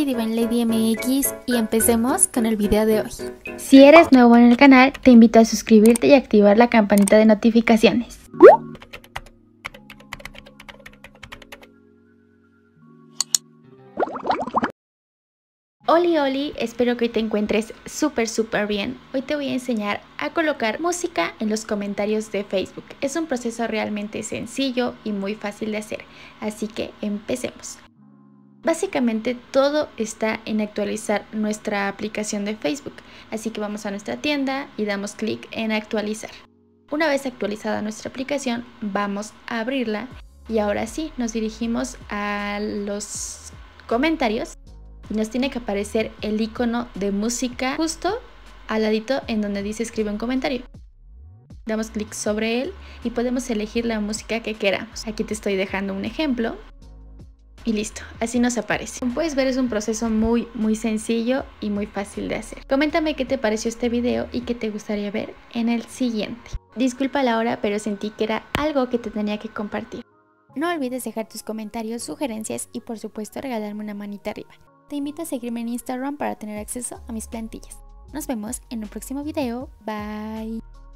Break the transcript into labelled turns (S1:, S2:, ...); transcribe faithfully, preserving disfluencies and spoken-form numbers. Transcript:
S1: soy Divine Lady M X y empecemos con el video de hoy.
S2: Si eres nuevo en el canal, te invito a suscribirte y activar la campanita de notificaciones. Oli oli, espero que hoy te encuentres súper súper bien. Hoy te voy a enseñar a colocar música en los comentarios de Facebook. Es un proceso realmente sencillo y muy fácil de hacer, así que empecemos. Básicamente todo está en actualizar nuestra aplicación de Facebook, así que vamos a nuestra tienda y damos clic en actualizar. Una vez actualizada nuestra aplicación, vamos a abrirla y ahora sí nos dirigimos a los comentarios. Y nos tiene que aparecer el icono de música justo al ladito en donde dice escribe un comentario. Damos clic sobre él y podemos elegir la música que queramos. Aquí te estoy dejando un ejemplo y listo, así nos aparece. Como puedes ver, es un proceso muy muy sencillo y muy fácil de hacer. Coméntame qué te pareció este video y qué te gustaría ver en el siguiente. Disculpa la hora, pero sentí que era algo que te tenía que compartir.
S1: No olvides dejar tus comentarios, sugerencias y por supuesto regalarme una manita arriba. Te invito a seguirme en Instagram para tener acceso a mis plantillas. Nos vemos en un próximo video. Bye.